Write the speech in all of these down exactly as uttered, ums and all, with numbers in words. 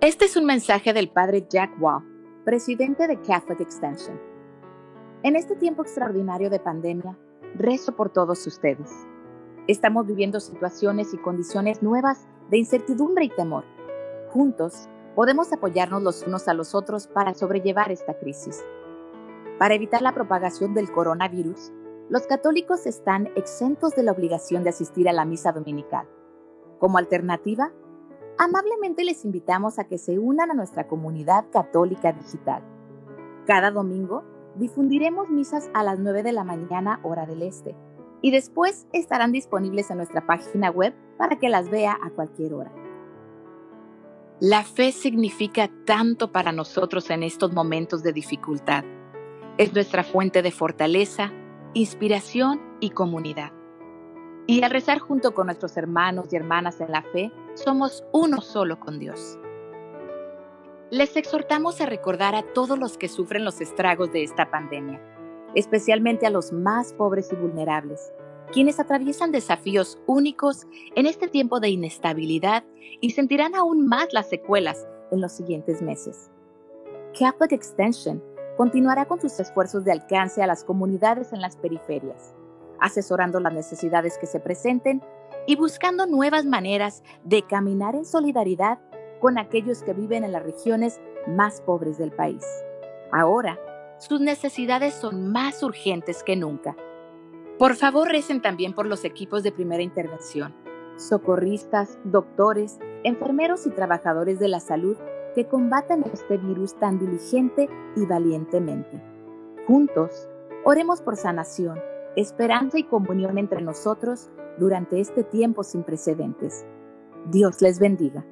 Este es un mensaje del padre Jack Wall, presidente de Catholic Extension. En este tiempo extraordinario de pandemia, rezo por todos ustedes. Estamos viviendo situaciones y condiciones nuevas de incertidumbre y temor. Juntos, podemos apoyarnos los unos a los otros para sobrellevar esta crisis. Para evitar la propagación del coronavirus, los católicos están exentos de la obligación de asistir a la misa dominical. Como alternativa, amablemente les invitamos a que se unan a nuestra comunidad católica digital. Cada domingo difundiremos misas a las nueve de la mañana, hora del este, y después estarán disponibles en nuestra página web para que las vea a cualquier hora. La fe significa tanto para nosotros en estos momentos de dificultad. Es nuestra fuente de fortaleza, inspiración y comunidad. Y al rezar junto con nuestros hermanos y hermanas en la fe, somos uno solo con Dios. Les exhortamos a recordar a todos los que sufren los estragos de esta pandemia, especialmente a los más pobres y vulnerables, quienes atraviesan desafíos únicos en este tiempo de inestabilidad y sentirán aún más las secuelas en los siguientes meses. Catholic Extension continuará con sus esfuerzos de alcance a las comunidades en las periferias, asesorando las necesidades que se presenten y buscando nuevas maneras de caminar en solidaridad con aquellos que viven en las regiones más pobres del país. Ahora, sus necesidades son más urgentes que nunca. Por favor, recen también por los equipos de primera intervención, socorristas, doctores, enfermeros y trabajadores de la salud que combaten este virus tan diligente y valientemente. Juntos, oremos por sanación, esperanza y comunión entre nosotros durante este tiempo sin precedentes. Dios les bendiga.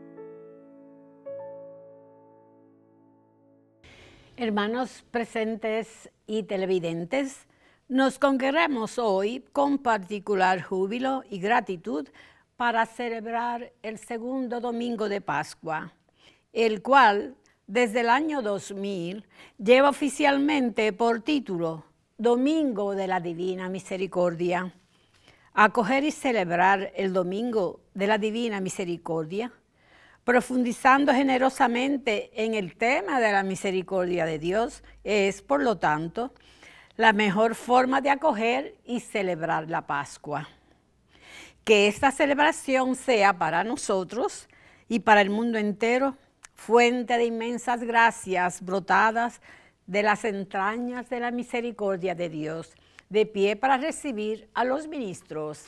Hermanos presentes y televidentes, nos congregamos hoy con particular júbilo y gratitud para celebrar el segundo domingo de Pascua, el cual, desde el año dos mil, lleva oficialmente por título Domingo de la Divina Misericordia. Acoger y celebrar el Domingo de la Divina Misericordia, profundizando generosamente en el tema de la misericordia de Dios, es, por lo tanto, la mejor forma de acoger y celebrar la Pascua. Que esta celebración sea para nosotros y para el mundo entero fuente de inmensas gracias brotadas de las entrañas de la misericordia de Dios. De pie para recibir a los ministros.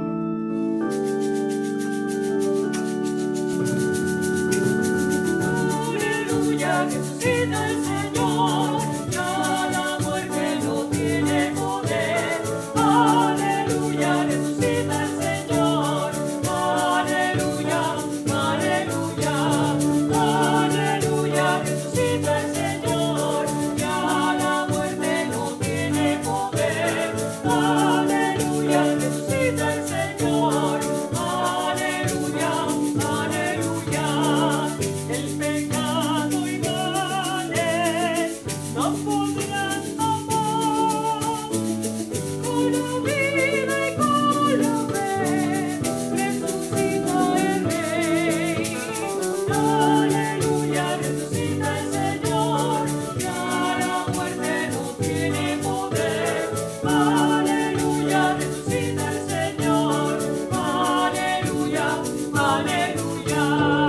Aleluya, resucita el Señor, ya la muerte no tiene poder. Aleluya, resucita el Señor, aleluya, aleluya, aleluya, resucita el Señor, ya la muerte no tiene poder. Aleluya, resucita el Señor, aleluya, aleluya. El pecado y males no podrán amar. Con la vida y con la fe resucita el Rey. Aleluya, resucita el Señor, ya la muerte no tiene poder. Aleluya, resucita el Señor, aleluya, aleluya.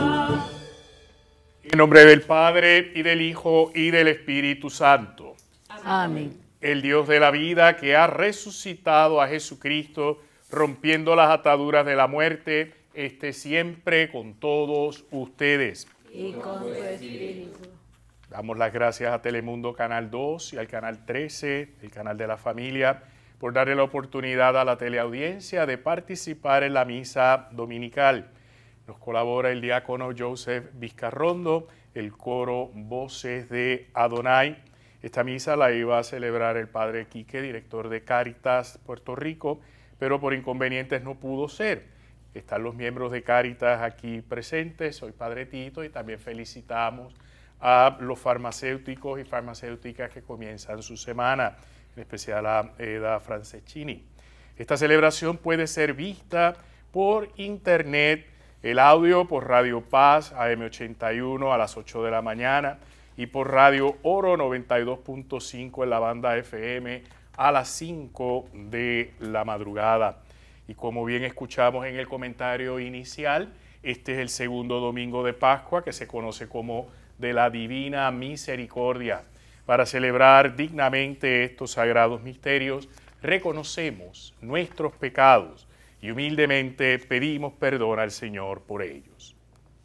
En nombre del Padre, y del Hijo, y del Espíritu Santo. Amén. El Dios de la vida, que ha resucitado a Jesucristo, rompiendo las ataduras de la muerte, esté siempre con todos ustedes. Y con tu espíritu. Damos las gracias a Telemundo Canal dos y al Canal trece, el canal de la familia, por darle la oportunidad a la teleaudiencia de participar en la misa dominical. Nos colabora el diácono Joseph Vizcarrondo, el coro Voces de Adonai. Esta misa la iba a celebrar el padre Quique, director de Cáritas Puerto Rico, pero por inconvenientes no pudo ser. Están los miembros de Cáritas aquí presentes, soy Padre Tito, y también felicitamos a los farmacéuticos y farmacéuticas que comienzan su semana, en especial a Eda Franceschini. Esta celebración puede ser vista por internet El audio por Radio Paz A M ochenta y uno a las ocho de la mañana y por Radio Oro noventa y dos punto cinco en la banda F M a las cinco de la madrugada. Y como bien escuchamos en el comentario inicial, este es el segundo domingo de Pascua, que se conoce como de la Divina Misericordia. Para celebrar dignamente estos sagrados misterios, reconocemos nuestros pecados y humildemente pedimos perdón al Señor por ellos.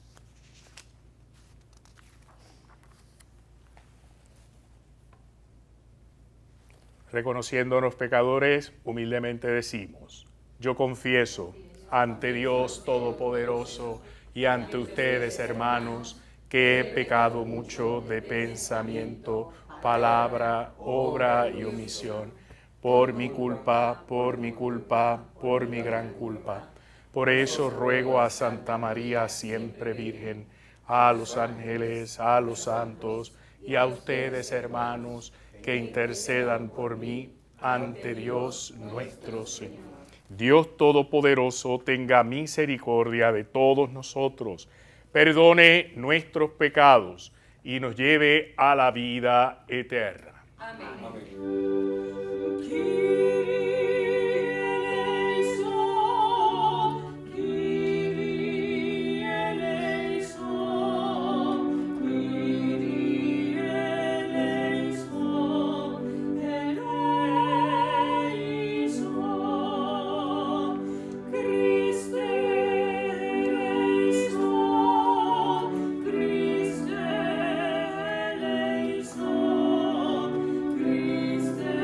Reconociéndonos pecadores, humildemente decimos: yo confieso ante Dios Todopoderoso y ante ustedes, hermanos, que he pecado mucho de pensamiento, palabra, obra y omisión, por mi culpa, por mi culpa, por mi gran culpa. Por eso ruego a Santa María, siempre Virgen, a los ángeles, a los santos y a ustedes, hermanos, que intercedan por mí ante Dios nuestro Señor. Dios Todopoderoso tenga misericordia de todos nosotros, perdone nuestros pecados y nos lleve a la vida eterna. Amén. Amén. Christe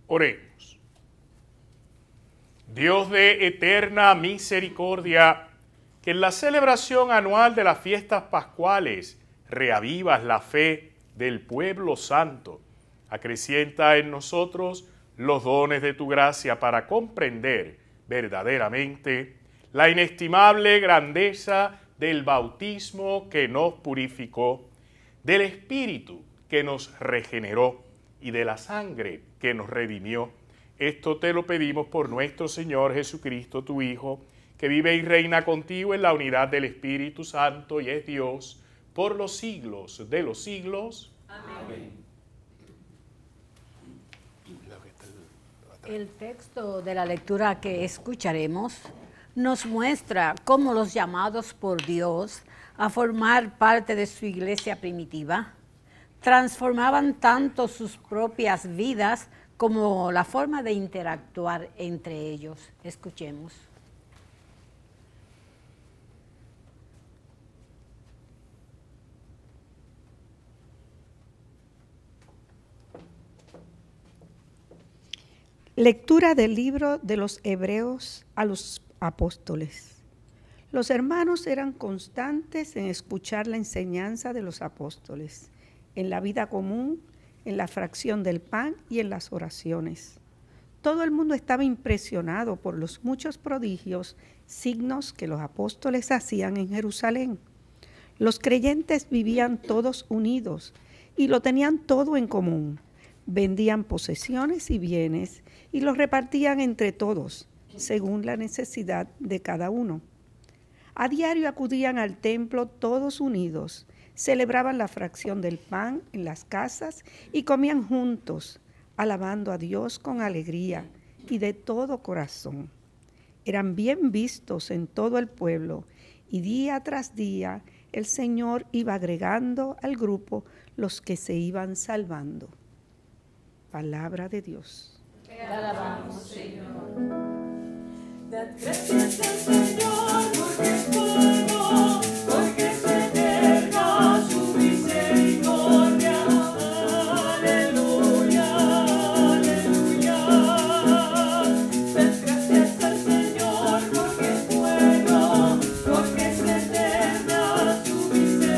Oremos. Dios de eterna misericordia, que en la celebración anual de las fiestas pascuales reavivas la fe del pueblo santo, acrecienta en nosotros los dones de tu gracia para comprender verdaderamente la inestimable grandeza del bautismo que nos purificó, del Espíritu que nos regeneró y de la sangre que nos redimió. Esto te lo pedimos por nuestro Señor Jesucristo, tu Hijo, que vive y reina contigo en la unidad del Espíritu Santo y es Dios por los siglos de los siglos. Amén. El texto de la lectura que escucharemos nos muestra cómo los llamados por Dios a formar parte de su iglesia primitiva transformaban tanto sus propias vidas como la forma de interactuar entre ellos. Escuchemos. Lectura del libro de los Hebreos a los apóstoles. Los hermanos eran constantes en escuchar la enseñanza de los apóstoles, en la vida común, en la fracción del pan y en las oraciones. Todo el mundo estaba impresionado por los muchos prodigios, signos que los apóstoles hacían en Jerusalén. Los creyentes vivían todos unidos y lo tenían todo en común. Vendían posesiones y bienes y los repartían entre todos, según la necesidad de cada uno. A diario acudían al templo todos unidos, celebraban la fracción del pan en las casas y comían juntos, alabando a Dios con alegría y de todo corazón. Eran bien vistos en todo el pueblo y día tras día el Señor iba agregando al grupo los que se iban salvando. Palabra de Dios. Te alabamos, Señor. Dad gracias al Señor porque es bueno, porque es eterna su misericordia. Aleluya, aleluya. Dad gracias al Señor porque es bueno, porque es eterna su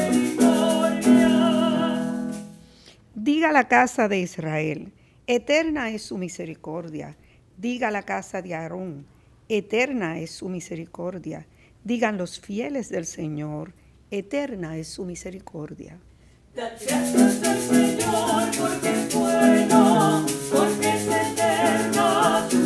misericordia. Diga la casa de Israel, eterna es su misericordia. Diga la casa de Aarón, eterna es su misericordia. Digan los fieles del Señor, eterna es su misericordia. Dad gracias al Señor porque es bueno, porque es eterna su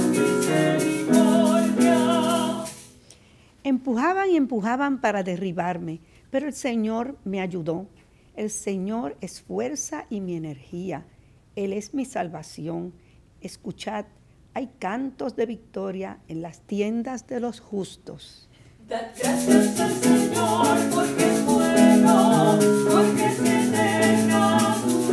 misericordia. Empujaban y empujaban para derribarme, pero el Señor me ayudó. El Señor es fuerza y mi energía. Él es mi salvación. Escuchad, hay cantos de victoria en las tiendas de los justos. Dad gracias al Señor porque es bueno, porque es eterna su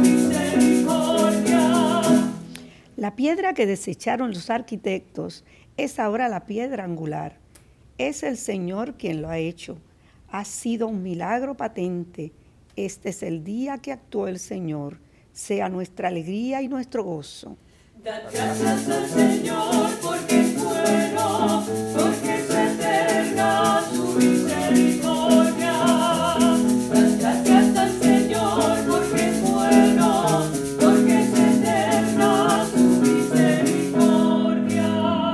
misericordia. La piedra que desecharon los arquitectos es ahora la piedra angular. Es el Señor quien lo ha hecho. Ha sido un milagro patente. Este es el día que actuó el Señor. Sea nuestra alegría y nuestro gozo. Dad gracias al Señor porque es bueno, porque es eterna su misericordia. Dad gracias al Señor porque es bueno, porque es eterna su misericordia.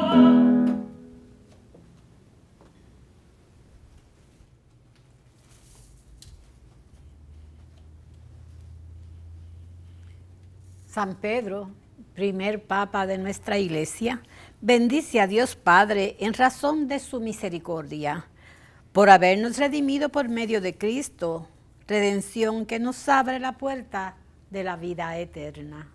San Pedro, primer papa de nuestra iglesia, bendice a Dios Padre en razón de su misericordia, por habernos redimido por medio de Cristo, redención que nos abre la puerta de la vida eterna.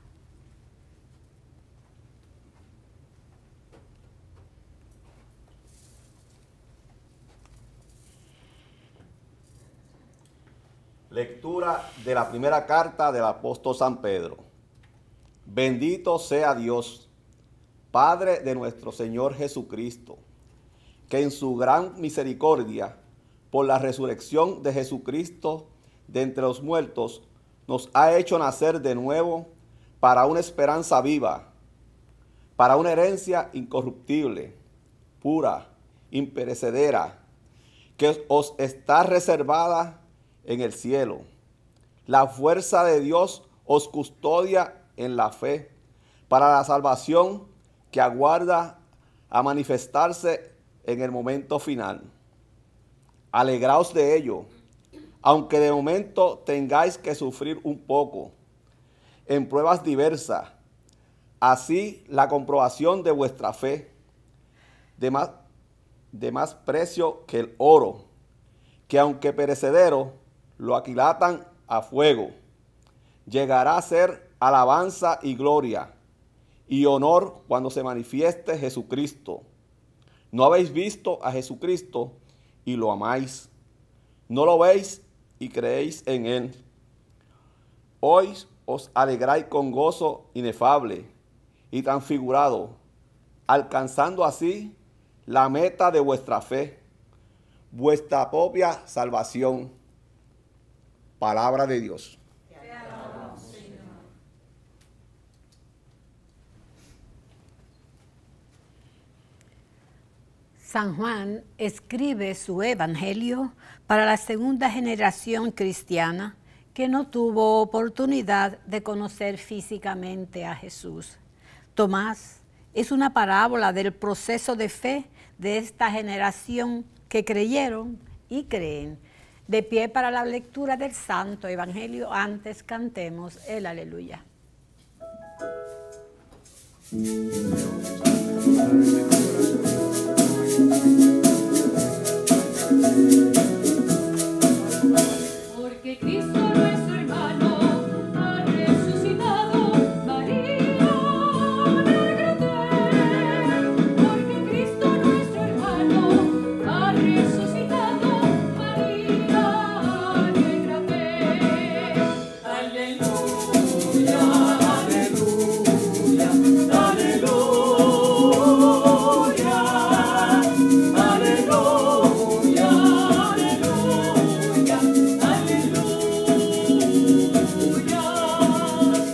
Lectura de la primera carta del apóstol San Pedro. Bendito sea Dios, Padre de nuestro Señor Jesucristo, que en su gran misericordia, por la resurrección de Jesucristo de entre los muertos, nos ha hecho nacer de nuevo para una esperanza viva, para una herencia incorruptible, pura, imperecedera, que os está reservada en el cielo. La fuerza de Dios os custodia en la fe, para la salvación que aguarda a manifestarse en el momento final. Alegraos de ello, aunque de momento tengáis que sufrir un poco, en pruebas diversas. Así la comprobación de vuestra fe, de más, de más precio que el oro, que aunque perecedero, lo aquilatan a fuego, llegará a ser alabanza y gloria y honor cuando se manifieste Jesucristo. No habéis visto a Jesucristo y lo amáis. No lo veis y creéis en él. Hoy os alegráis con gozo inefable y transfigurado, alcanzando así la meta de vuestra fe, vuestra propia salvación. Palabra de Dios. San Juan escribe su evangelio para la segunda generación cristiana que no tuvo oportunidad de conocer físicamente a Jesús. Tomás es una parábola del proceso de fe de esta generación que creyeron y creen. De pie para la lectura del Santo Evangelio, antes cantemos el Aleluya. Porque Cristo nuestro hermano ha resucitado, María, alégrate. Porque Cristo nuestro hermano ha resucitado, María, alégrate. Aleluya, aleluya, aleluya, aleluya, aleluya, aleluya.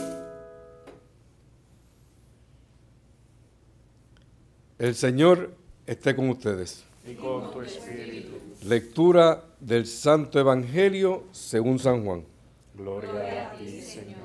El Señor esté con ustedes. Y con tu espíritu. Lectura del Santo Evangelio según San Juan. Gloria a ti, Señor.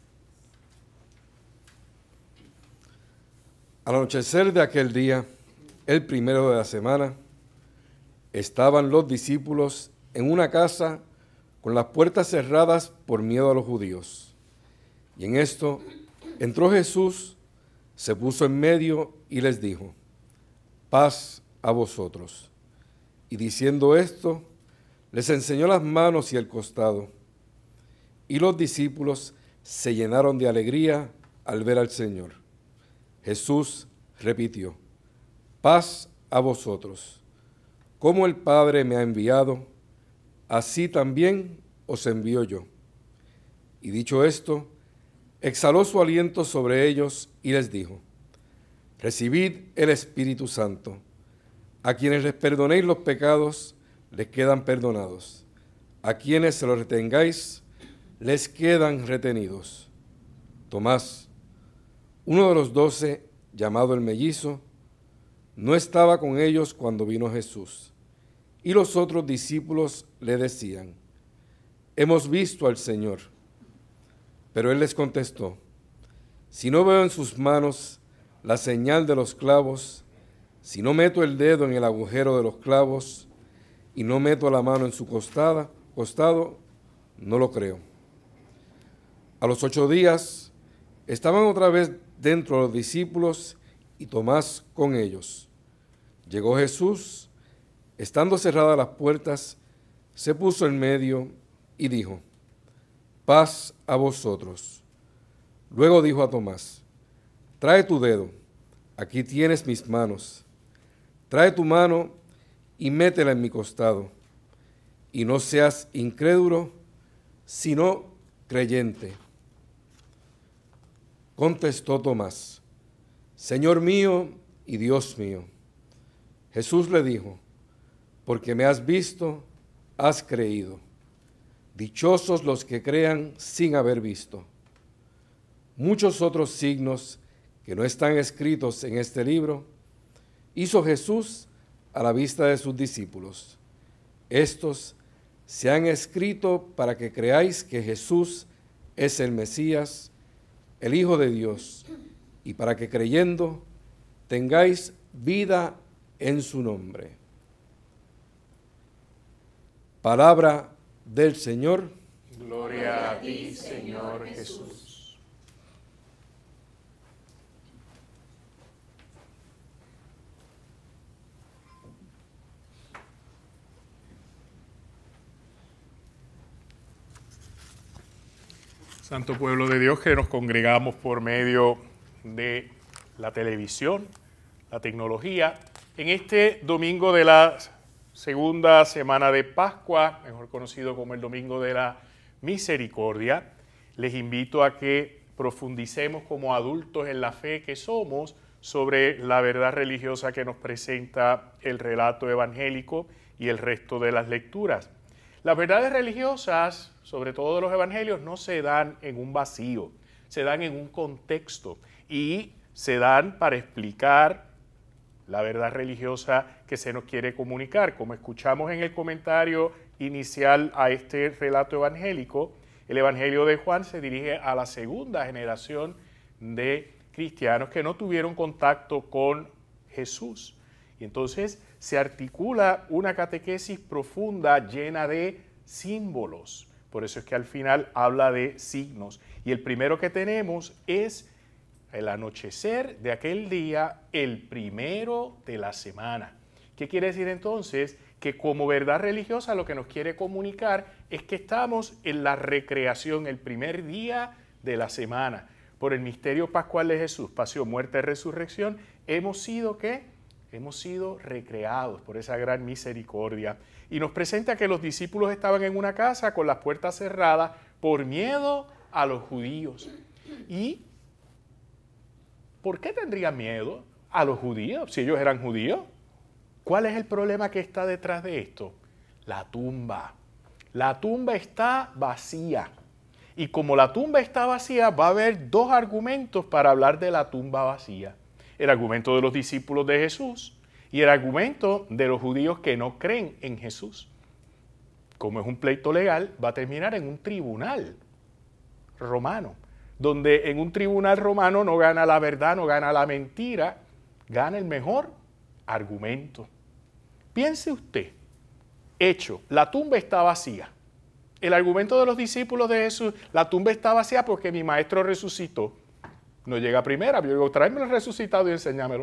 Al anochecer de aquel día, el primero de la semana, estaban los discípulos en una casa con las puertas cerradas por miedo a los judíos. Y en esto entró Jesús, se puso en medio y les dijo: paz a vosotros. Y diciendo esto, les enseñó las manos y el costado. Y los discípulos se llenaron de alegría al ver al Señor. Jesús repitió: paz a vosotros. Como el Padre me ha enviado, así también os envío yo. Y dicho esto, exhaló su aliento sobre ellos y les dijo: recibid el Espíritu Santo. A quienes les perdonéis los pecados, les quedan perdonados. A quienes se los retengáis, les quedan retenidos. Tomás, uno de los doce, llamado el mellizo, no estaba con ellos cuando vino Jesús. Y los otros discípulos le decían: hemos visto al Señor. Pero él les contestó: si no veo en sus manos la señal de los clavos, si no meto el dedo en el agujero de los clavos y no meto la mano en su costada, costado, no lo creo. A los ocho días estaban otra vez dentro los discípulos y Tomás con ellos. Llegó Jesús, estando cerradas las puertas, se puso en medio y dijo: paz a vosotros. Luego dijo a Tomás: trae tu dedo, aquí tienes mis manos. Trae tu mano y métela en mi costado. Y no seas incrédulo, sino creyente. Contestó Tomás: Señor mío y Dios mío. Jesús le dijo: porque me has visto, has creído. Dichosos los que crean sin haber visto. Muchos otros signos que no están escritos en este libro, hizo Jesús a la vista de sus discípulos. Estos se han escrito para que creáis que Jesús es el Mesías, el Hijo de Dios, y para que creyendo tengáis vida en su nombre. Palabra del Señor. Gloria a ti, Señor Jesús. Santo pueblo de Dios, que nos congregamos por medio de la televisión, la tecnología, en este domingo de la segunda semana de Pascua, mejor conocido como el Domingo de la Misericordia, les invito a que profundicemos como adultos en la fe que somos sobre la verdad religiosa que nos presenta el relato evangélico y el resto de las lecturas. Las verdades religiosas, sobre todo de los evangelios, no se dan en un vacío, se dan en un contexto y se dan para explicar la verdad religiosa que se nos quiere comunicar. Como escuchamos en el comentario inicial a este relato evangélico, el Evangelio de Juan se dirige a la segunda generación de cristianos que no tuvieron contacto con Jesús. Y entonces se articula una catequesis profunda llena de símbolos. Por eso es que al final habla de signos. Y el primero que tenemos es el anochecer de aquel día, el primero de la semana. ¿Qué quiere decir entonces? Que como verdad religiosa lo que nos quiere comunicar es que estamos en la recreación, el primer día de la semana. Por el misterio pascual de Jesús, pasión, muerte, resurrección, hemos sido, ¿qué? Hemos sido recreados por esa gran misericordia. Y nos presenta que los discípulos estaban en una casa con las puertas cerradas por miedo a los judíos. ¿Y por qué tendrían miedo a los judíos si ellos eran judíos? ¿Cuál es el problema que está detrás de esto? La tumba. La tumba está vacía. Y como la tumba está vacía, va a haber dos argumentos para hablar de la tumba vacía. El argumento de los discípulos de Jesús y el argumento de los judíos que no creen en Jesús. Como es un pleito legal, va a terminar en un tribunal romano, donde en un tribunal romano no gana la verdad, no gana la mentira, gana el mejor argumento. Piense usted, hecho, la tumba está vacía. El argumento de los discípulos de Jesús, la tumba está vacía porque mi maestro resucitó. No llega a primera, yo digo, tráemelo resucitado y enséñamelo.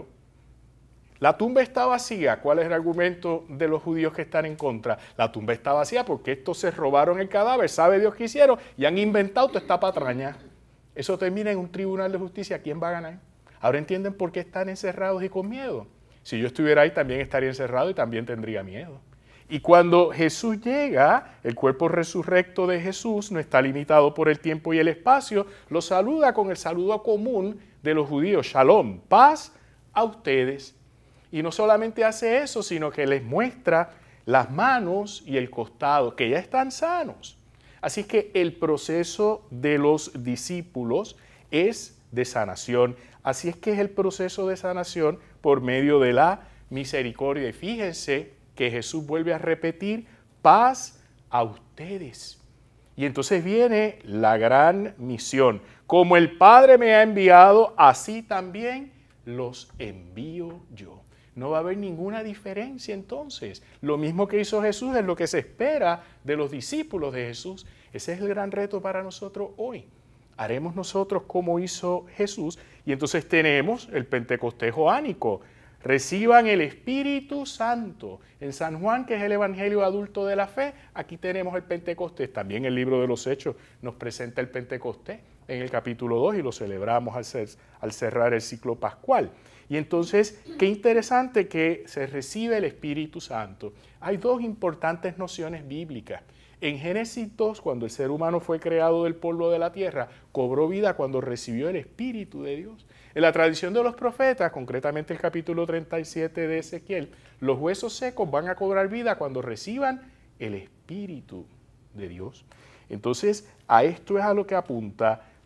La tumba está vacía. ¿Cuál es el argumento de los judíos que están en contra? La tumba está vacía porque estos se robaron el cadáver, sabe Dios qué hicieron y han inventado toda esta patraña. Eso termina en un tribunal de justicia. ¿Quién va a ganar? Ahora entienden por qué están encerrados y con miedo. Si yo estuviera ahí también estaría encerrado y también tendría miedo. Y cuando Jesús llega, el cuerpo resurrecto de Jesús no está limitado por el tiempo y el espacio, lo saluda con el saludo común de los judíos, Shalom, paz a ustedes. Y no solamente hace eso, sino que les muestra las manos y el costado, que ya están sanos. Así que el proceso de los discípulos es de sanación. Así es que es el proceso de sanación por medio de la misericordia. Y fíjense que Jesús vuelve a repetir, paz a ustedes. Y entonces viene la gran misión. Como el Padre me ha enviado, así también los envío yo. No va a haber ninguna diferencia entonces. Lo mismo que hizo Jesús es lo que se espera de los discípulos de Jesús. Ese es el gran reto para nosotros hoy. Haremos nosotros como hizo Jesús. Y entonces tenemos el Pentecostés joánico. Reciban el Espíritu Santo. En San Juan, que es el Evangelio adulto de la fe, aquí tenemos el Pentecostés. También el libro de los Hechos nos presenta el Pentecostés en el capítulo dos y lo celebramos al, cer al cerrar el ciclo pascual. Y entonces, qué interesante que se recibe el Espíritu Santo. Hay dos importantes nociones bíblicas. En Génesis dos, cuando el ser humano fue creado del polvo de la tierra, cobró vida cuando recibió el Espíritu de Dios. En la tradición de los profetas, concretamente el capítulo treinta y siete de Ezequiel, los huesos secos van a cobrar vida cuando reciban el Espíritu de Dios. Entonces, a esto es a lo que apunta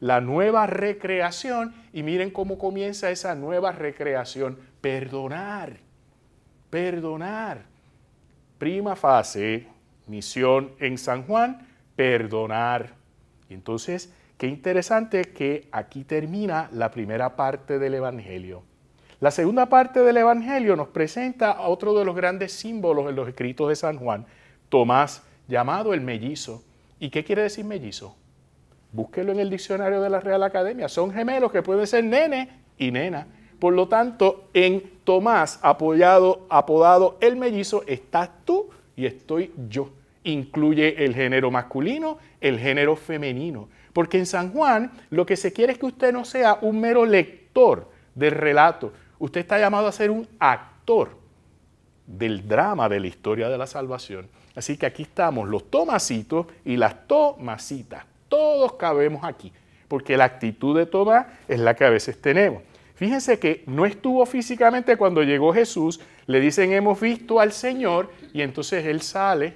la nueva recreación, y miren cómo comienza esa nueva recreación. Perdonar, perdonar. Prima fase, misión en San Juan, perdonar. Entonces, qué interesante que aquí termina la primera parte del Evangelio. La segunda parte del Evangelio nos presenta a otro de los grandes símbolos en los escritos de San Juan, Tomás, llamado el mellizo. ¿Y qué quiere decir mellizo? Búsquelo en el diccionario de la Real Academia. Son gemelos que pueden ser nene y nena. Por lo tanto, en Tomás, apoyado, apodado el mellizo, estás tú y estoy yo. Incluye el género masculino, el género femenino. Porque en San Juan lo que se quiere es que usted no sea un mero lector del relato. Usted está llamado a ser un actor del drama de la historia de la salvación. Así que aquí estamos los Tomasitos y las Tomasitas. Todos cabemos aquí, porque la actitud de Tomás es la que a veces tenemos. Fíjense que no estuvo físicamente cuando llegó Jesús, le dicen hemos visto al Señor, y entonces él sale.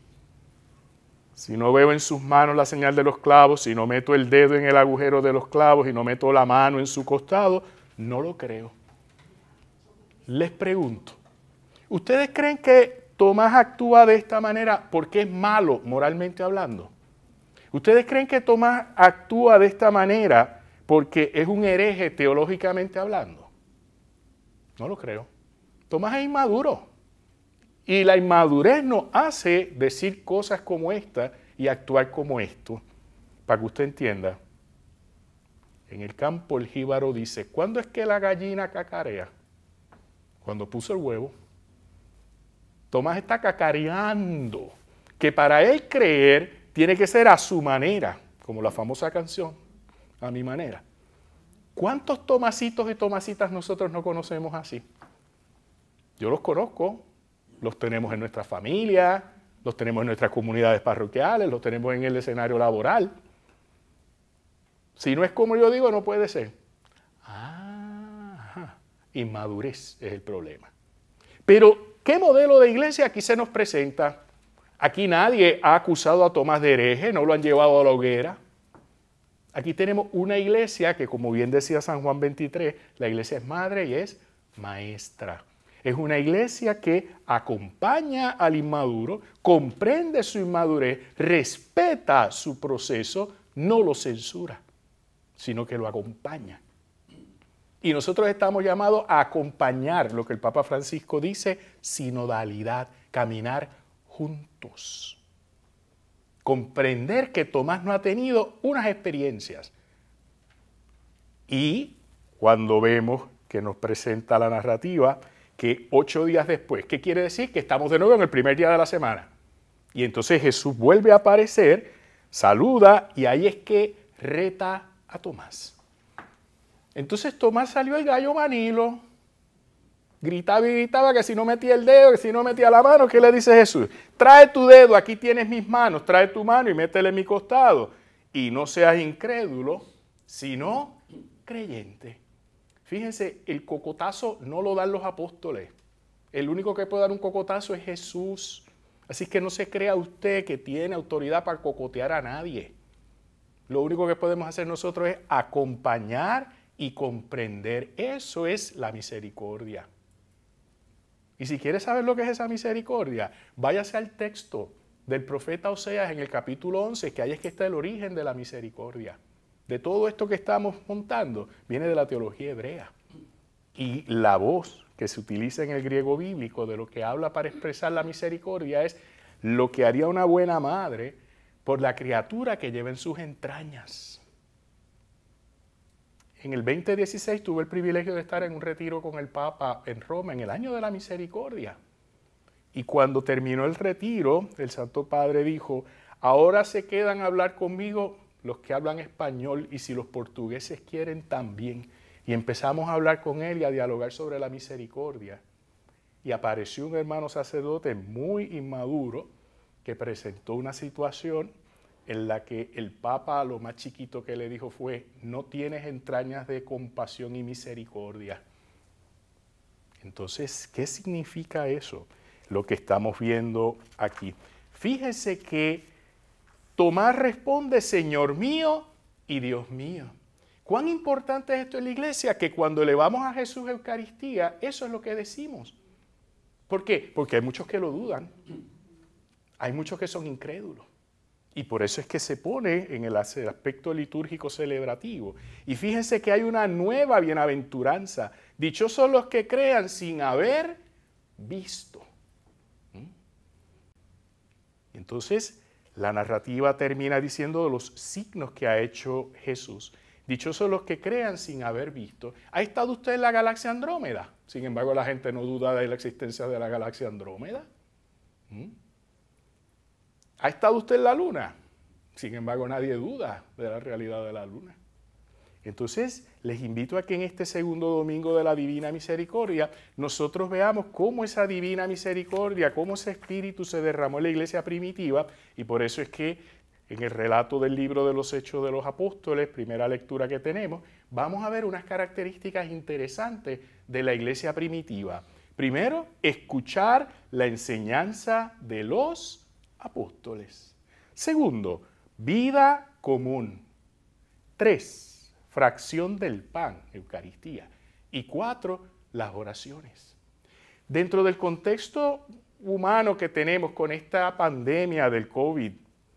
Si no veo en sus manos la señal de los clavos, si no meto el dedo en el agujero de los clavos y no meto la mano en su costado, no lo creo. Les pregunto, ¿ustedes creen que Tomás actúa de esta manera porque es malo moralmente hablando? ¿Ustedes creen que Tomás actúa de esta manera porque es un hereje teológicamente hablando? No lo creo. Tomás es inmaduro. Y la inmadurez nos hace decir cosas como esta y actuar como esto. Para que usted entienda, en el campo el jíbaro dice, ¿cuándo es que la gallina cacarea? Cuando puso el huevo. Tomás está cacareando, que para él creer tiene que ser a su manera, como la famosa canción, a mi manera. ¿Cuántos Tomasitos y Tomasitas nosotros no conocemos así? Yo los conozco, los tenemos en nuestra familia, los tenemos en nuestras comunidades parroquiales, los tenemos en el escenario laboral. Si no es como yo digo, no puede ser. Ah, inmadurez es el problema. Pero, ¿qué modelo de iglesia aquí se nos presenta? Aquí nadie ha acusado a Tomás de hereje, no lo han llevado a la hoguera. Aquí tenemos una iglesia que, como bien decía San Juan veintitrés, la iglesia es madre y es maestra. Es una iglesia que acompaña al inmaduro, comprende su inmadurez, respeta su proceso, no lo censura, sino que lo acompaña. Y nosotros estamos llamados a acompañar lo que el Papa Francisco dice, sinodalidad, caminar juntos. Comprender que Tomás no ha tenido unas experiencias. Y cuando vemos que nos presenta la narrativa, que ocho días después, ¿qué quiere decir? Que estamos de nuevo en el primer día de la semana. Y entonces Jesús vuelve a aparecer, saluda, y ahí es que reta a Tomás. Entonces Tomás salió el gallo manilo, gritaba y gritaba que si no metía el dedo, que si no metía la mano, ¿qué le dice Jesús? Trae tu dedo, aquí tienes mis manos, trae tu mano y métele en mi costado. Y no seas incrédulo, sino creyente. Fíjense, el cocotazo no lo dan los apóstoles. El único que puede dar un cocotazo es Jesús. Así que no se crea usted que tiene autoridad para cocotear a nadie. Lo único que podemos hacer nosotros es acompañar y comprender. Eso es la misericordia. Y si quiere saber lo que es esa misericordia, váyase al texto del profeta Oseas en el capítulo once, que ahí es que está el origen de la misericordia. De todo esto que estamos montando, viene de la teología hebrea. Y la voz que se utiliza en el griego bíblico de lo que habla para expresar la misericordia es lo que haría una buena madre por la criatura que lleva en sus entrañas. En el veinte dieciséis tuve el privilegio de estar en un retiro con el Papa en Roma, en el año de la misericordia. Y cuando terminó el retiro, el Santo Padre dijo, ahora se quedan a hablar conmigo los que hablan español y si los portugueses quieren también. Y empezamos a hablar con él y a dialogar sobre la misericordia. Y apareció un hermano sacerdote muy inmaduro que presentó una situación en la que el Papa lo más chiquito que le dijo fue, no tienes entrañas de compasión y misericordia. Entonces, ¿qué significa eso? Lo que estamos viendo aquí. Fíjese que Tomás responde, Señor mío y Dios mío. ¿Cuán importante es esto en la iglesia? Que cuando elevamos a Jesús a Eucaristía, eso es lo que decimos. ¿Por qué? Porque hay muchos que lo dudan. Hay muchos que son incrédulos. Y por eso es que se pone en el aspecto litúrgico celebrativo. Y fíjense que hay una nueva bienaventuranza. Dichosos los que crean sin haber visto. ¿Mm? Entonces, la narrativa termina diciendo de los signos que ha hecho Jesús. Dichosos los que crean sin haber visto. ¿Ha estado usted en la galaxia Andrómeda? Sin embargo, la gente no duda de la existencia de la galaxia Andrómeda. ¿Mm? ¿Ha estado usted en la luna? Sin embargo, nadie duda de la realidad de la luna. Entonces, les invito a que en este segundo domingo de la Divina Misericordia, nosotros veamos cómo esa Divina Misericordia, cómo ese espíritu se derramó en la iglesia primitiva, y por eso es que en el relato del libro de los Hechos de los Apóstoles, primera lectura que tenemos, vamos a ver unas características interesantes de la iglesia primitiva. Primero, escuchar la enseñanza de los apóstoles. Segundo, vida común. Tres, fracción del pan, Eucaristía. Y cuatro, las oraciones. Dentro del contexto humano que tenemos con esta pandemia del COVID,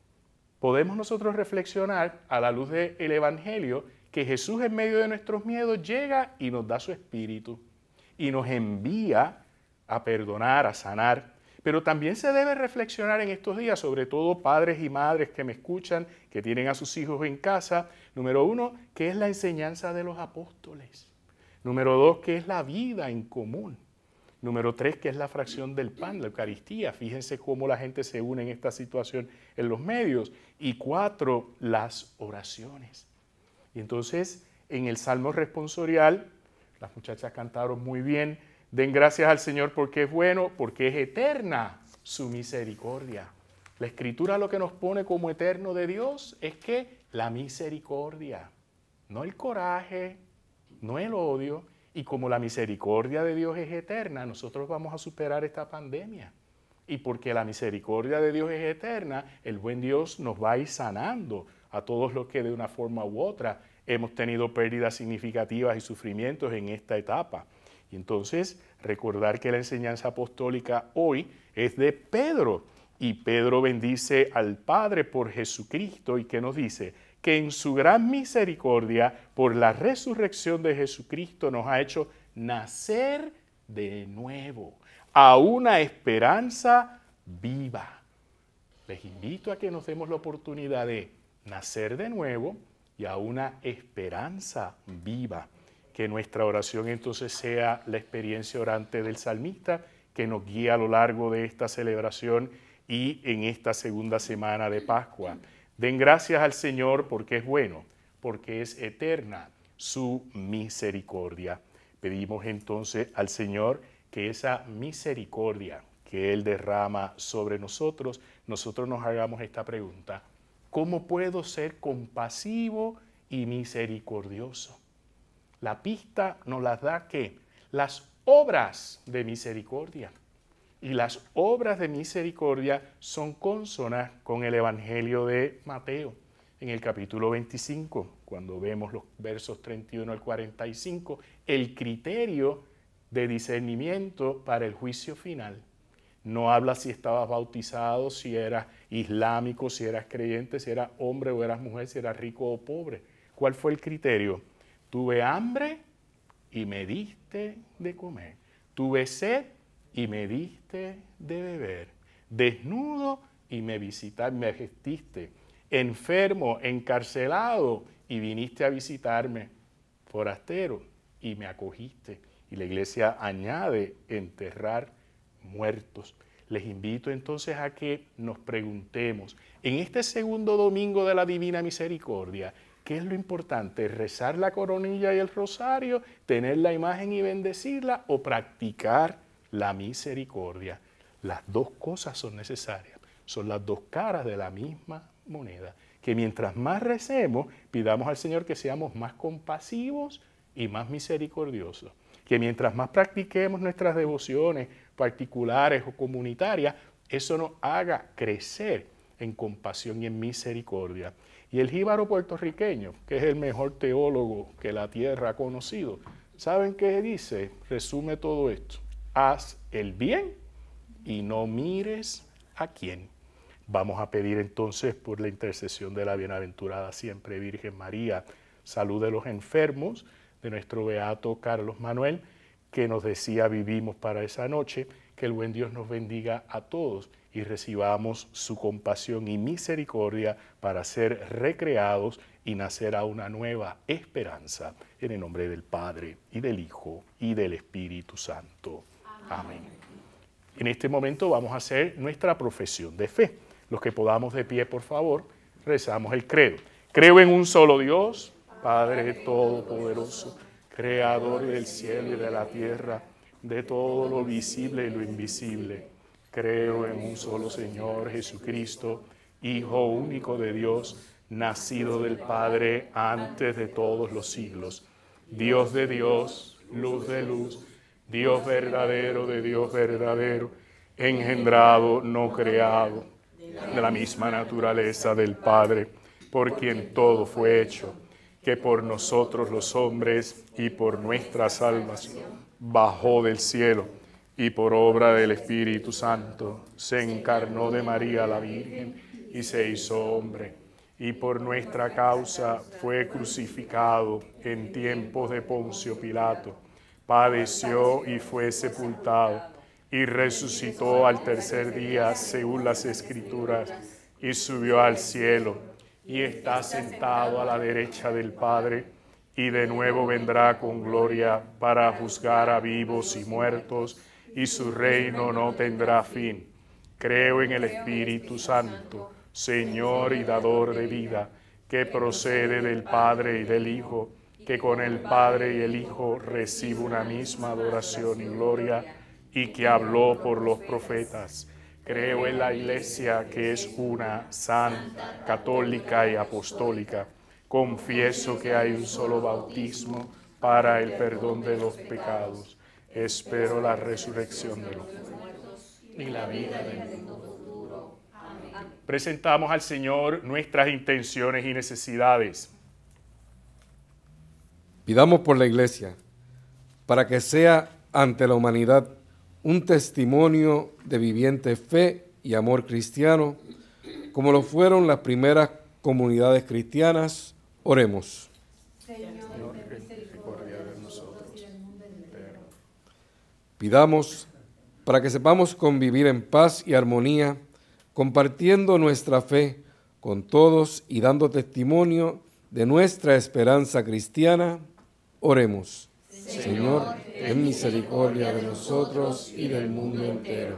podemos nosotros reflexionar a la luz del Evangelio que Jesús en medio de nuestros miedos llega y nos da su Espíritu y nos envía a perdonar, a sanar. Pero también se debe reflexionar en estos días, sobre todo padres y madres que me escuchan, que tienen a sus hijos en casa. Número uno, ¿qué es la enseñanza de los apóstoles? Número dos, ¿qué es la vida en común? Número tres, ¿qué es la fracción del pan, la Eucaristía? Fíjense cómo la gente se une en esta situación en los medios. Y cuatro, las oraciones. Y entonces, en el Salmo responsorial, las muchachas cantaron muy bien, den gracias al Señor porque es bueno, porque es eterna su misericordia. La Escritura lo que nos pone como eterno de Dios es que la misericordia, no el coraje, no el odio. Y como la misericordia de Dios es eterna, nosotros vamos a superar esta pandemia. Y porque la misericordia de Dios es eterna, el buen Dios nos va a ir sanando a todos los que de una forma u otra hemos tenido pérdidas significativas y sufrimientos en esta etapa. Y entonces, recordar que la enseñanza apostólica hoy es de Pedro. Y Pedro bendice al Padre por Jesucristo y que nos dice que en su gran misericordia, por la resurrección de Jesucristo, nos ha hecho nacer de nuevo a una esperanza viva. Les invito a que nos demos la oportunidad de nacer de nuevo y a una esperanza viva. Que nuestra oración entonces sea la experiencia orante del salmista que nos guía a lo largo de esta celebración y en esta segunda semana de Pascua. Den gracias al Señor porque es bueno, porque es eterna su misericordia. Pedimos entonces al Señor que esa misericordia que Él derrama sobre nosotros, nosotros nos hagamos esta pregunta: ¿cómo puedo ser compasivo y misericordioso? La pista nos las da ¿qué? Las obras de misericordia. Y las obras de misericordia son cónsonas con el Evangelio de Mateo, en el capítulo veinticinco, cuando vemos los versos treinta y uno al cuarenta y cinco, el criterio de discernimiento para el juicio final. No habla si estabas bautizado, si eras islámico, si eras creyente, si eras hombre o eras mujer, si eras rico o pobre. ¿Cuál fue el criterio? Tuve hambre y me diste de comer. Tuve sed y me diste de beber, desnudo y me visitaste, me vestiste, enfermo, encarcelado y viniste a visitarme, forastero y me acogiste. Y la iglesia añade enterrar muertos. Les invito entonces a que nos preguntemos, en este segundo domingo de la Divina Misericordia, ¿qué es lo importante? ¿Rezar la coronilla y el rosario, tener la imagen y bendecirla o practicar la misericordia? Las dos cosas son necesarias, son las dos caras de la misma moneda. Que mientras más recemos, pidamos al Señor que seamos más compasivos y más misericordiosos. Que mientras más practiquemos nuestras devociones particulares o comunitarias, eso nos haga crecer en compasión y en misericordia. Y el jíbaro puertorriqueño, que es el mejor teólogo que la tierra ha conocido, ¿saben qué dice? Resume todo esto. Haz el bien y no mires a quién. Vamos a pedir entonces por la intercesión de la bienaventurada siempre Virgen María, salud de los enfermos, de nuestro beato Carlos Manuel, que nos decía vivimos para esa noche, que el buen Dios nos bendiga a todos y recibamos su compasión y misericordia para ser recreados y nacer a una nueva esperanza. En el nombre del Padre, y del Hijo, y del Espíritu Santo. Amén. En este momento vamos a hacer nuestra profesión de fe. Los que podamos de pie, por favor, rezamos el credo. Creo en un solo Dios, Padre Todopoderoso, Creador del cielo y de la tierra, de todo lo visible y lo invisible. Creo en un solo Señor Jesucristo, Hijo único de Dios, nacido del Padre antes de todos los siglos. Dios de Dios, luz de luz, Dios verdadero de Dios verdadero, engendrado, no creado, de la misma naturaleza del Padre, por quien todo fue hecho, que por nosotros los hombres y por nuestra salvación bajó del cielo, y por obra del Espíritu Santo se encarnó de María la Virgen y se hizo hombre, y por nuestra causa fue crucificado en tiempos de Poncio Pilato, padeció y fue sepultado, y resucitó al tercer día según las Escrituras, y subió al cielo, y está sentado a la derecha del Padre, y de nuevo vendrá con gloria para juzgar a vivos y muertos, y su reino no tendrá fin. Creo en el Espíritu Santo, Señor y dador de vida, que procede del Padre y del Hijo, que con el Padre y el Hijo recibe una misma adoración y gloria, y que habló por los profetas. Creo en la Iglesia, que es una, santa, católica y apostólica. Confieso que hay un solo bautismo para el perdón de los pecados. Espero la resurrección de los muertos y la vida del mundo futuro. Amén. Presentamos al Señor nuestras intenciones y necesidades. Pidamos por la Iglesia, para que sea ante la humanidad un testimonio de viviente fe y amor cristiano, como lo fueron las primeras comunidades cristianas. Oremos. Señor, ten misericordia de nosotros y del mundo entero. Pidamos para que sepamos convivir en paz y armonía, compartiendo nuestra fe con todos y dando testimonio de nuestra esperanza cristiana. Oremos. Señor, ten misericordia de nosotros y del mundo entero.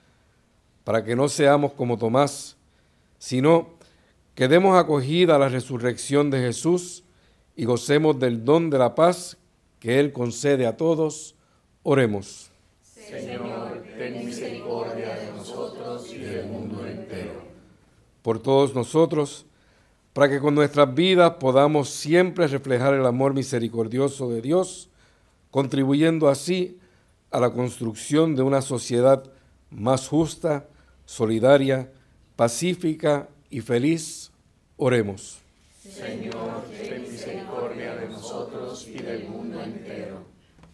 Para que no seamos como Tomás, sino que demos acogida a la resurrección de Jesús y gocemos del don de la paz que Él concede a todos. Oremos. Señor, ten misericordia de nosotros y del mundo entero. Por todos nosotros, para que con nuestras vidas podamos siempre reflejar el amor misericordioso de Dios, contribuyendo así a la construcción de una sociedad más justa, solidaria, pacífica y feliz. Oremos. Señor, ten misericordia de nosotros y del mundo entero.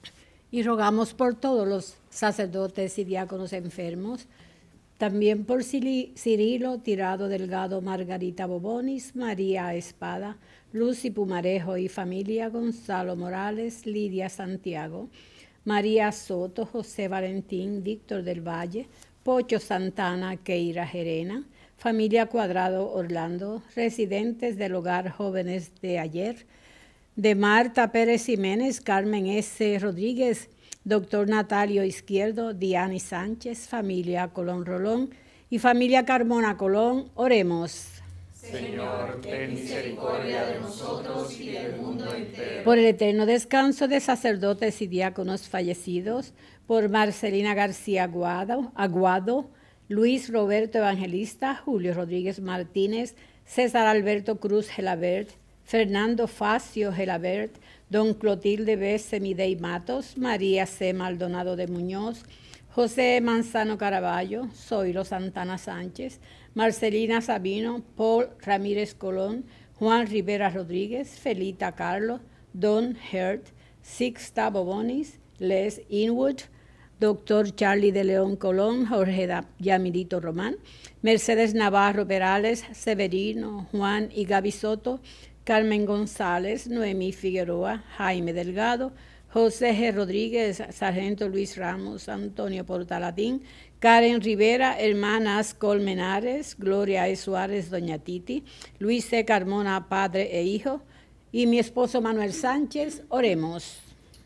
Y rogamos por todos los sacerdotes y diáconos enfermos, también por Cirilo Tirado Delgado, Margarita Bobonis, María Espada, Lucy Pumarejo y familia, Gonzalo Morales, Lidia Santiago, María Soto, José Valentín, Víctor del Valle, Pocho Santana, Keira Gerena, familia Cuadrado Orlando, residentes del Hogar Jóvenes de Ayer, de Marta Pérez Jiménez, Carmen S. Rodríguez, doctor Natalio Izquierdo, Diani Sánchez, familia Colón Rolón y familia Carmona Colón. Oremos. Señor, ten misericordia de nosotros y del mundo entero. Por el eterno descanso de sacerdotes y diáconos fallecidos, por Marcelina García Aguado, Aguado, Luis Roberto Evangelista, Julio Rodríguez Martínez, César Alberto Cruz Gelabert, Fernando Facio Gelabert, don Clotilde B. Semidey Matos, María C. Maldonado de Muñoz, José Manzano Caraballo, Zoilo Santana Sánchez, Marcelina Sabino, Paul Ramírez Colón, Juan Rivera Rodríguez, Felita Carlos, Don Hurt, Sixta Bobonis, Les Inwood, Doctor Charlie de León Colón, Jorge Yamilito Román, Mercedes Navarro Perales, Severino, Juan y Gaby Soto, Carmen González, Noemí Figueroa, Jaime Delgado, José G. Rodríguez, Sargento Luis Ramos, Antonio Portaladín, Karen Rivera, hermanas Colmenares, Gloria E. Suárez, Doña Titi, Luis C. Carmona, padre e hijo, y mi esposo Manuel Sánchez. Oremos.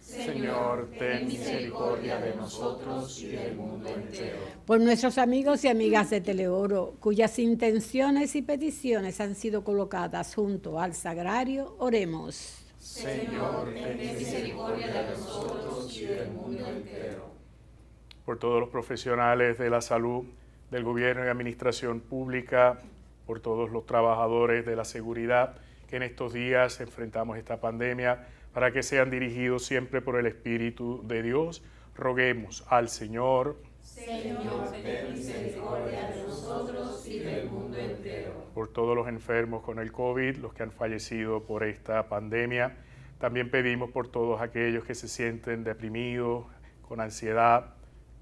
Señor, ten misericordia de nosotros y del mundo entero. Por nuestros amigos y amigas de Teleoro, cuyas intenciones y peticiones han sido colocadas junto al sagrario, oremos. Señor, ten misericordia de nosotros y del mundo entero. Por todos los profesionales de la salud, del gobierno y administración pública, por todos los trabajadores de la seguridad que en estos días enfrentamos esta pandemia, para que sean dirigidos siempre por el Espíritu de Dios, roguemos al Señor. Señor, ten misericordia de nosotros y del mundo entero. Por todos los enfermos con el COVID, los que han fallecido por esta pandemia. También pedimos por todos aquellos que se sienten deprimidos, con ansiedad,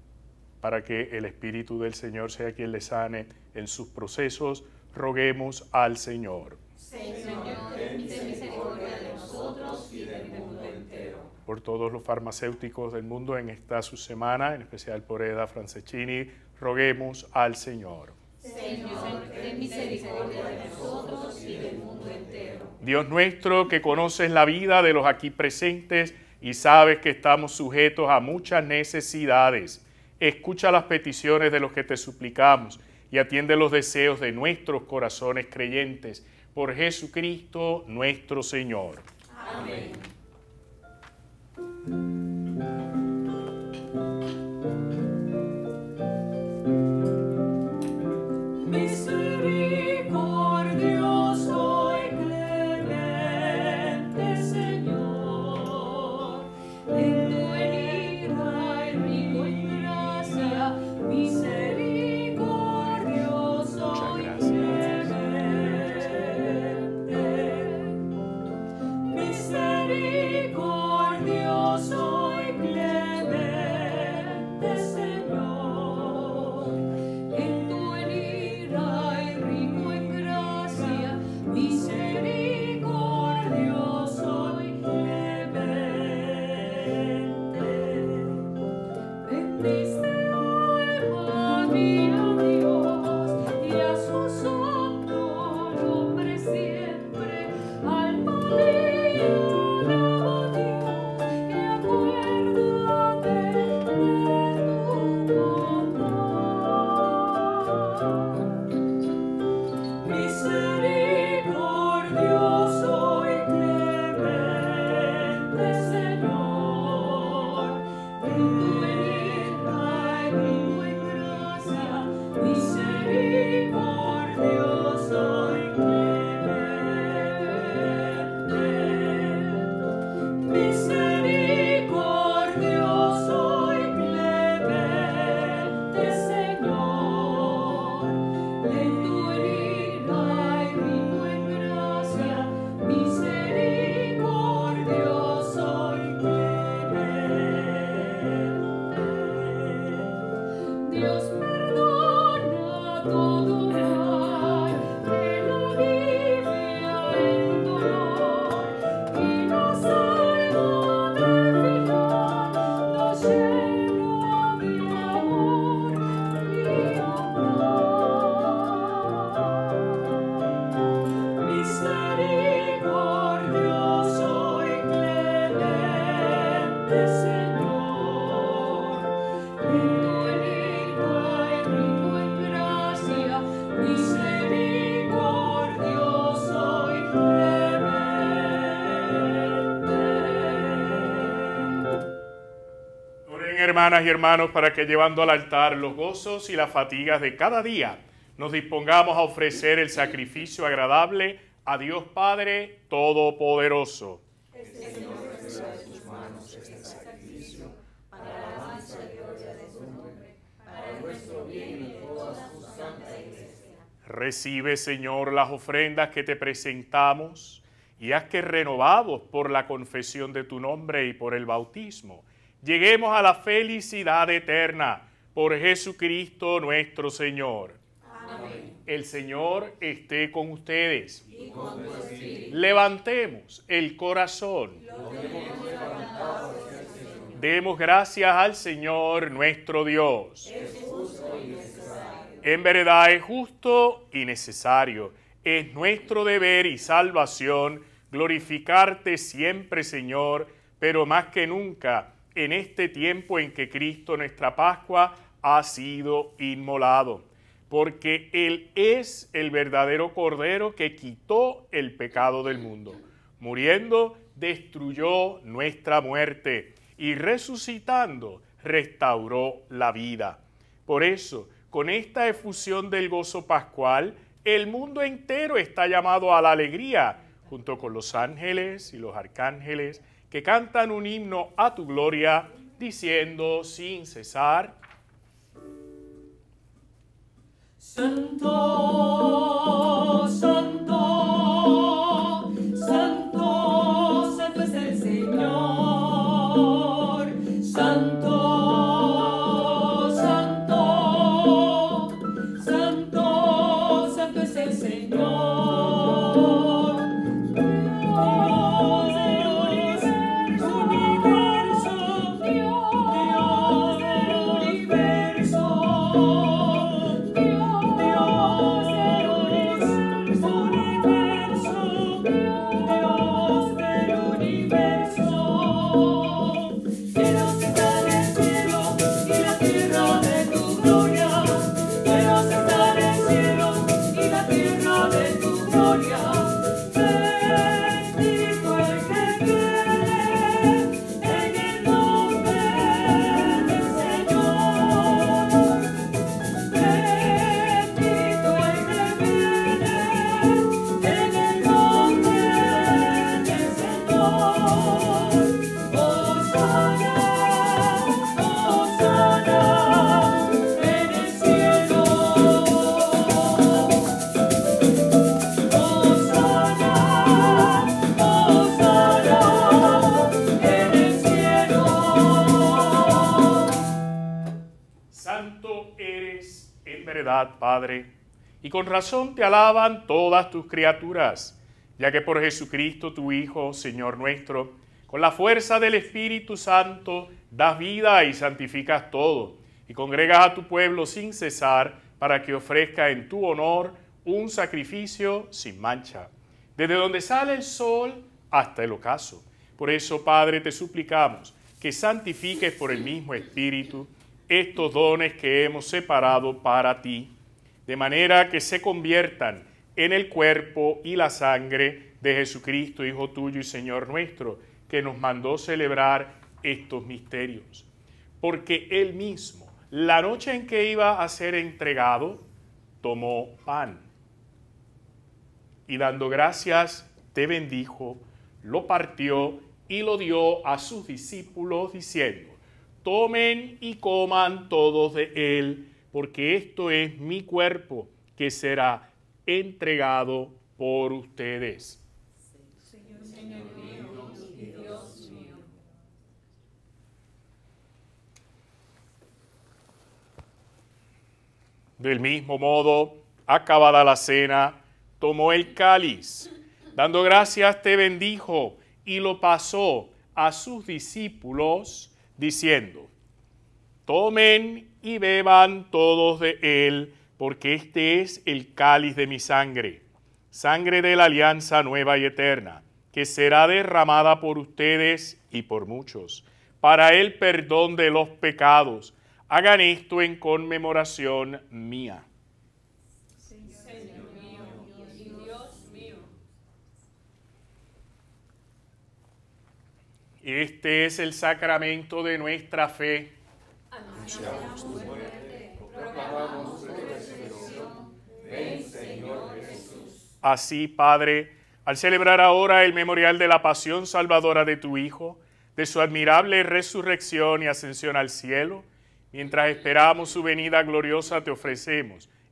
para que el Espíritu del Señor sea quien les sane en sus procesos. Roguemos al Señor. Señor, ten misericordia de nosotros y del mundo entero. Por todos los farmacéuticos del mundo en esta su semana, en especial por Eda Franceschini, roguemos al Señor. Señor, ten misericordia de nosotros y del mundo entero. Dios nuestro, que conoces la vida de los aquí presentes y sabes que estamos sujetos a muchas necesidades, escucha las peticiones de los que te suplicamos y atiende los deseos de nuestros corazones creyentes. Por Jesucristo nuestro Señor. Amén. Misericordioso y clemente Señor, lento en ira y rico en gracia, misericordioso y misericordioso y clemente Señor, lento en ira y rico en gracia, misericordioso y clemente. Bendice alma mía Dios y a su santo nombre siempre, alma mía. Misericordioso y clemente Señor, lento en ira y rico en gracia, misericordioso y clemente. Misericordioso y clemente Señor, lento en ira y rico en gracia, misericordioso y clemente. Dios perdona todo mal, Él alivia el dolor y nos salva del final, nos llena de amor y honor. Misericordioso y clemente Señor, lento en ira y rico en gracia, misericordioso y clemente. Oren, hermanas y hermanos, para que llevando al altar los gozos y las fatigas de cada día, nos dispongamos a ofrecer el sacrificio agradable a Dios Padre Todopoderoso. Recibe, Señor, las ofrendas que te presentamos y haz que, renovados por la confesión de tu nombre y por el bautismo, lleguemos a la felicidad eterna por Jesucristo nuestro Señor. Amén. El Señor esté con ustedes. Y con tu espíritu. Levantemos el corazón. Demos gracias al Señor nuestro Dios. Es justo y necesario. En verdad es justo y necesario. Es nuestro deber y salvación glorificarte siempre, Señor, pero más que nunca en este tiempo en que Cristo, nuestra Pascua, ha sido inmolado. Porque Él es el verdadero Cordero que quitó el pecado del mundo. Muriendo, destruyó nuestra muerte y resucitando, restauró la vida. Por eso, con esta efusión del gozo pascual, el mundo entero está llamado a la alegría, junto con los ángeles y los arcángeles, que cantan un himno a tu gloria, diciendo sin cesar: Santo, santo, santo, santo es el Señor. Santo, santo, santo, santo es el Señor. Dios del universo, Dios del universo. Padre, y con razón te alaban todas tus criaturas, ya que por Jesucristo tu Hijo, Señor nuestro, con la fuerza del Espíritu Santo, das vida y santificas todo, y congregas a tu pueblo sin cesar, para que ofrezca en tu honor un sacrificio sin mancha, desde donde sale el sol hasta el ocaso. Por eso, Padre, te suplicamos que santifiques por el mismo Espíritu estos dones que hemos separado para ti, de manera que se conviertan en el cuerpo y la sangre de Jesucristo, Hijo tuyo y Señor nuestro, que nos mandó celebrar estos misterios. Porque Él mismo, la noche en que iba a ser entregado, tomó pan y dando gracias, te bendijo, lo partió y lo dio a sus discípulos, diciendo: tomen y coman todos de él, porque esto es mi cuerpo, que será entregado por ustedes. Señor, Señor mío y Dios mío. Del mismo modo, acabada la cena, tomó el cáliz, dando gracias te bendijo y lo pasó a sus discípulos, diciendo: tomen y beban todos de él, porque este es el cáliz de mi sangre, sangre de la alianza nueva y eterna, que será derramada por ustedes y por muchos, para el perdón de los pecados. Hagan esto en conmemoración mía. Señor mío y Dios mío. Este es el sacramento de nuestra fe. Anunciamos tu muerte, proclamamos tu resurrección. Ven, Señor Jesús. Así, Padre, al celebrar ahora el memorial de la pasión salvadora de tu Hijo, de su admirable resurrección y ascensión al cielo, mientras esperamos su venida gloriosa, te ofrecemos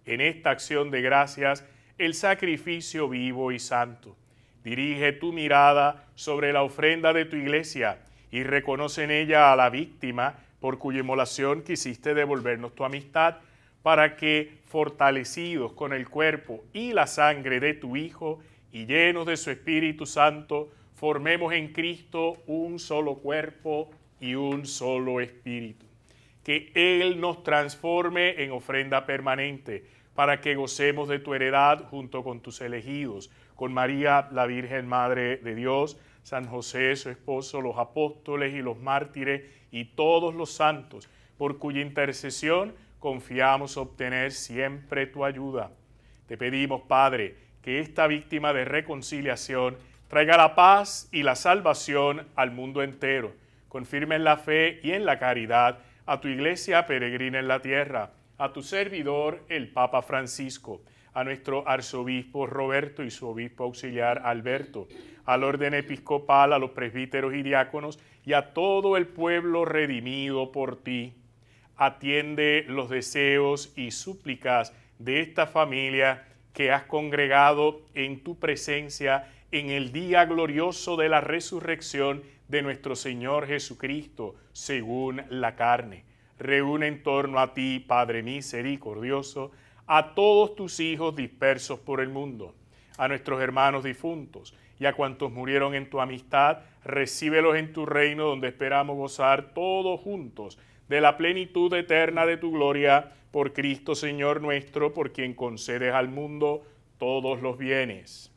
en esta acción de gracias el sacrificio vivo y santo. Dirige tu mirada sobre la ofrenda de tu iglesia y reconoce en ella a la víctima por cuya inmolación quisiste devolvernos tu amistad, para que, fortalecidos con el cuerpo y la sangre de tu Hijo y llenos de su Espíritu Santo, formemos en Cristo un solo cuerpo y un solo espíritu. Que Él nos transforme en ofrenda permanente, para que gocemos de tu heredad junto con tus elegidos, con María, la Virgen Madre de Dios, San José, su esposo, los apóstoles y los mártires y todos los santos, por cuya intercesión confiamos obtener siempre tu ayuda. Te pedimos, Padre, que esta víctima de reconciliación traiga la paz y la salvación al mundo entero. Confirma en la fe y en la caridad a tu iglesia peregrina en la tierra, a tu servidor, el Papa Francisco, a nuestro arzobispo Roberto y su obispo auxiliar Alberto, al orden episcopal, a los presbíteros y diáconos y a todo el pueblo redimido por ti. Atiende los deseos y súplicas de esta familia que has congregado en tu presencia en el día glorioso de la resurrección de nuestro Señor Jesucristo, según la carne. Reúne en torno a ti, Padre misericordioso, a todos tus hijos dispersos por el mundo, a nuestros hermanos difuntos y a cuantos murieron en tu amistad, recíbelos en tu reino, donde esperamos gozar todos juntos de la plenitud eterna de tu gloria, por Cristo Señor nuestro, por quien concedes al mundo todos los bienes.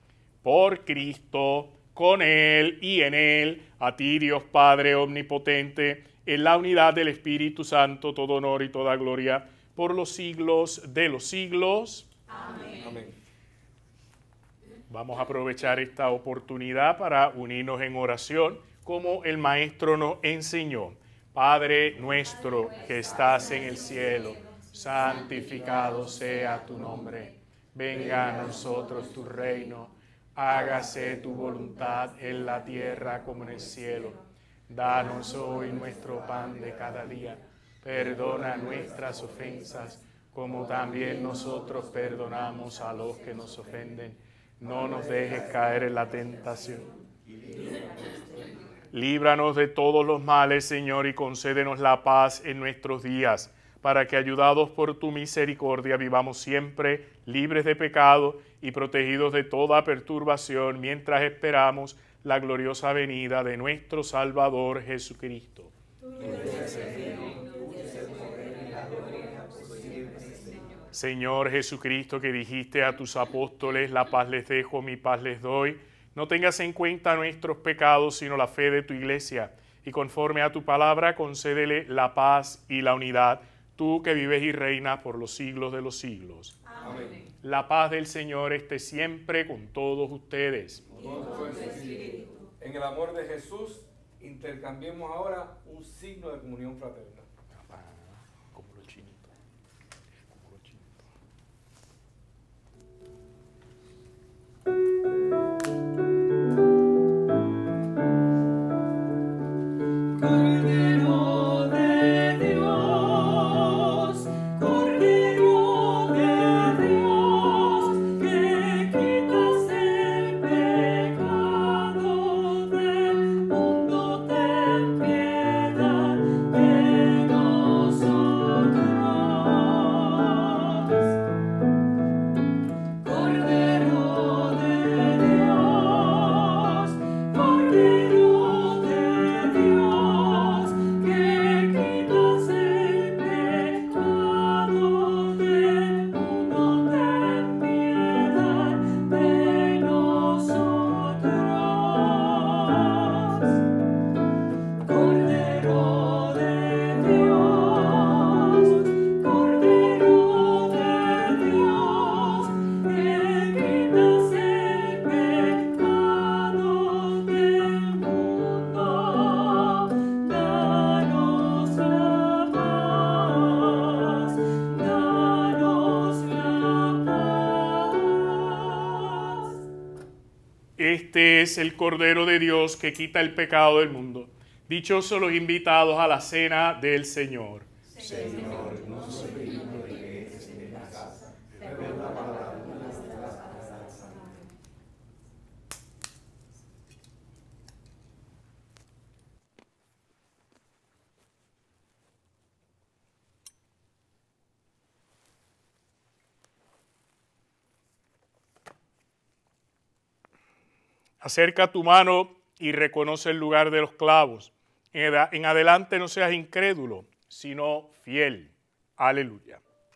Por Cristo, con Él y en Él, a ti Dios Padre omnipotente, en la unidad del Espíritu Santo, todo honor y toda gloria, por los siglos de los siglos. Amén. Amén. Vamos a aprovechar esta oportunidad para unirnos en oración, como el Maestro nos enseñó. Padre nuestro que estás en el cielo, santificado sea tu nombre. Venga a nosotros tu reino. Hágase tu voluntad en la tierra como en el cielo. Danos hoy nuestro pan de cada día. Perdona nuestras ofensas, como también nosotros perdonamos a los que nos ofenden. No nos dejes caer en la tentación. Líbranos de todos los males, Señor, y concédenos la paz en nuestros días, para que, ayudados por tu misericordia, vivamos siempre libres de pecado y protegidos de toda perturbación, mientras esperamos la gloriosa venida de nuestro Salvador Jesucristo. Señor Jesucristo, que dijiste a tus apóstoles, la paz les dejo, mi paz les doy, no tengas en cuenta nuestros pecados, sino la fe de tu iglesia, y conforme a tu palabra, concédele la paz y la unidad, tú que vives y reinas por los siglos de los siglos. Amén. La paz del Señor esté siempre con todos ustedes. En el amor de Jesús, intercambiemos ahora un signo de comunión fraterna. Como los chinitos. Como los chinitos. Cordero de Dios, Cordero de Dios, que quitas el pecado del mundo, ten piedad de nosotros. Cordero de Dios, Cordero de Dios, que quitas el pecado del mundo, ten piedad de nosotros. Cordero de Dios, Cordero de Dios, que quitas el pecado del mundo, danos la paz, danos la paz. Este es el Cordero de Dios que quita el pecado del mundo. Dichosos los invitados a la cena del Señor. Señor, no soy digno de que entres en mi casa, Acerca tu mano y reconoce el lugar de los clavos. En adelante no seas incrédulo, sino fiel. Aleluya.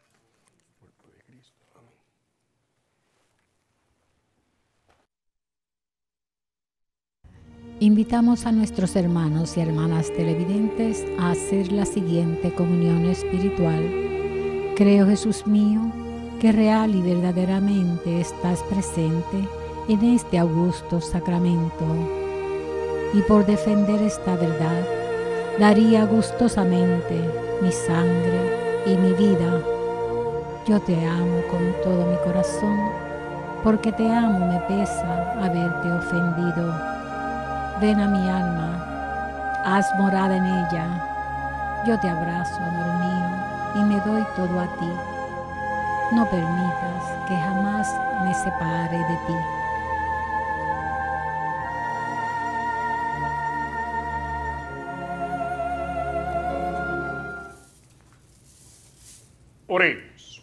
Invitamos a nuestros hermanos y hermanas televidentes a hacer la siguiente comunión espiritual. Creo, Jesús mío, que real y verdaderamente estás presente en este augusto sacramento. Y por defender esta verdad, daría gustosamente mi sangre y mi vida. Yo te amo con todo mi corazón, porque te amo me pesa haberte ofendido. Ven a mi alma, haz morada en ella. Yo te abrazo, amor mío, y me doy todo a ti. No permitas que jamás me separe de ti. Oremos.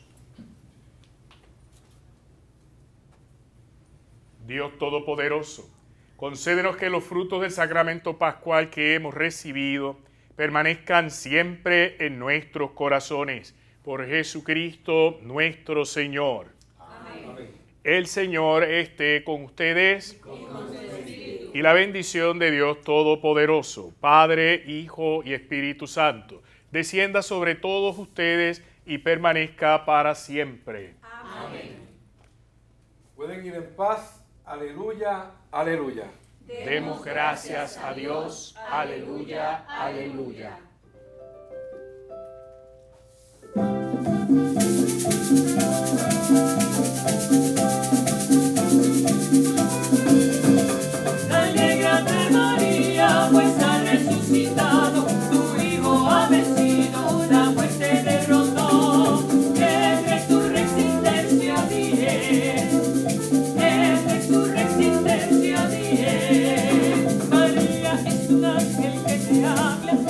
Dios Todopoderoso, concédenos que los frutos del sacramento pascual que hemos recibido permanezcan siempre en nuestros corazones. Por Jesucristo nuestro Señor. Amén. El Señor esté con ustedes. Y, con y la bendición de Dios Todopoderoso, Padre, Hijo y Espíritu Santo, descienda sobre todos ustedes y permanezca para siempre. Amén. Pueden ir en paz. Aleluya, aleluya. Demos gracias a Dios. Aleluya, aleluya. Alégrate, María, pues ha resucitado, tu Hijo ha vencido, la muerte derrotó. Es resurrección dije, es resurrección dije. María es un ángel que te habla.